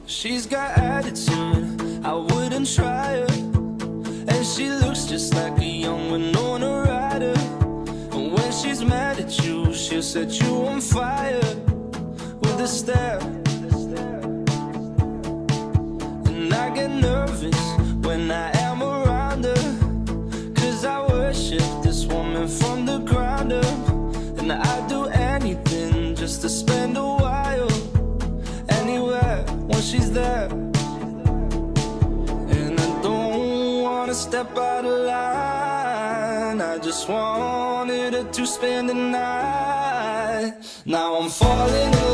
She's got attitude, I wouldn't try her. And she looks just like a young Winona Ryder. And when she's mad at you, she'll set you on fire with a stare. And I get nervous when I am around her, 'cause I worship this woman from the ground up. And I'd do anything just to spend a while anywhere when she's there. And I don't wanna step out of line, I just wanted her to spend the night. Now I'm falling in love.